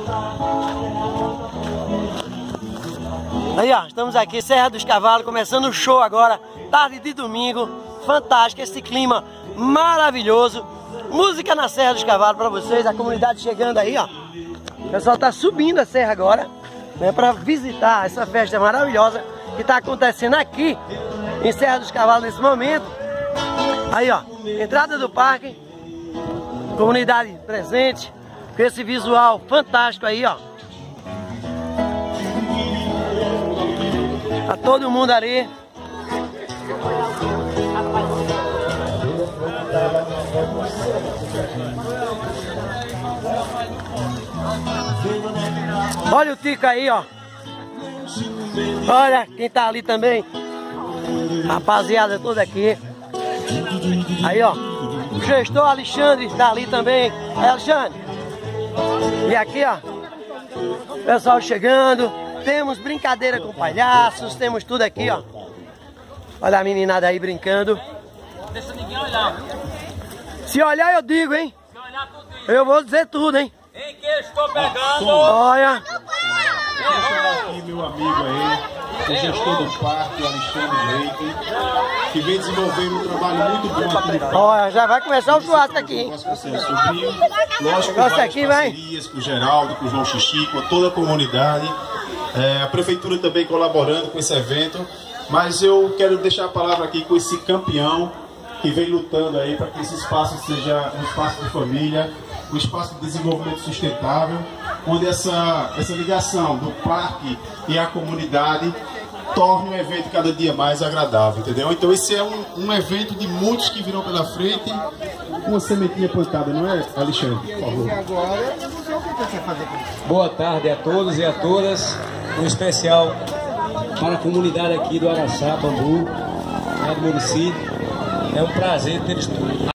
Aí, ó, estamos aqui, Serra dos Cavalos, começando o show agora, tarde de domingo, fantástico, esse clima maravilhoso. Música na Serra dos Cavalos para vocês, a comunidade chegando aí, ó. O pessoal tá subindo a serra agora, né, para visitar essa festa maravilhosa que tá acontecendo aqui em Serra dos Cavalos nesse momento. Aí, ó, entrada do parque, comunidade presente, com esse visual fantástico aí, ó. Tá todo mundo ali. Olha o Tico aí, ó. Olha quem tá ali também. Rapaziada toda aqui. Aí, ó. O gestor Alexandre tá ali também. Aí, Alexandre. E aqui, ó. Pessoal chegando. Temos brincadeira com palhaços. Temos tudo aqui, ó. Olha a meninada aí brincando. Deixa ninguém olhar. Se olhar eu digo, hein? Se olhar tudo isso. Eu vou dizer tudo, hein? Em que eu estou pegando? Olha. Aqui meu amigo aí, o gestor do parque, o Alexandre Leite, que vem desenvolvendo um trabalho muito bom aqui no parque. Olha, já vai começar o churrasco aqui, hein? Lógico, com várias parcerias com o Geraldo, com o João Xixi, com toda a comunidade. A prefeitura também colaborando com esse evento. Mas eu quero deixar a palavra aqui com esse campeão que vem lutando aí para que esse espaço seja um espaço de família, um espaço de desenvolvimento sustentável, onde essa ligação do parque e a comunidade torne o evento cada dia mais agradável, entendeu? Então esse é um evento de muitos que virão pela frente, uma sementinha plantada, não é, Alexandre? Por favor. Boa tarde a todos e a todas, um especial para a comunidade aqui do Araçá, Bambu, do município. É um prazer ter eles todos.